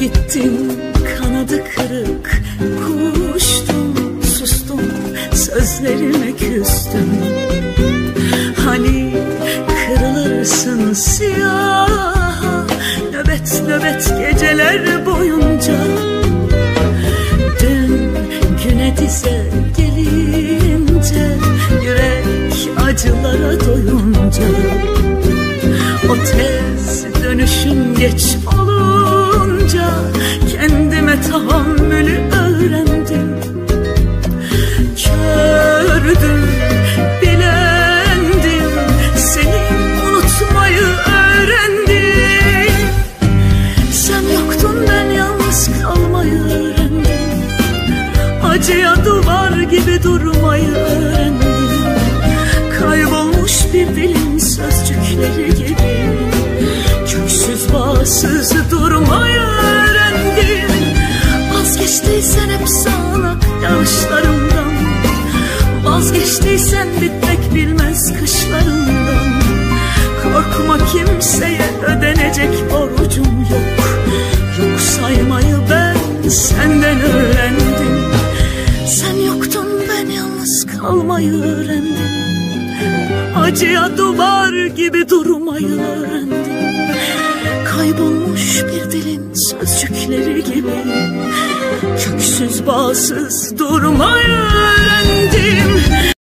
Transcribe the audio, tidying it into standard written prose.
gittin kanadı kırık, kuştum sustum sözlerime küstüm. Hani kırılırsın siyaha, nöbet nöbet geceler boyunca. Dün güne dize gelince, yürek acılara doyunca. O tez dönüşün geç olunca, kendime tahammülü öğrendim. Kördüm, bilendim, seni unutmayı öğrendim. Sen yoktun, ben yalnız kalmayı öğrendim. Acıya duvar gibi durmayı öğrendim. Kaybolmuş bir dilin sözcükleri gibi, köksüz bağsız durmayı öğrendim. Vazgeçtiysen hep sağanak yağışlarımdan, vazgeçtiysen bitmek bilmez kışlarımdan. Korkma, kimseye ödenecek borcum yok. Yok saymayı ben senden öğrendim. Sen yoktun, ben yalnız kalmayı öğrendim. Acıya duvar gibi durmayı öğrendim. Kaybolmuş bir dilin sözcükleri gibi, köksüz bağsız durmayı öğrendim.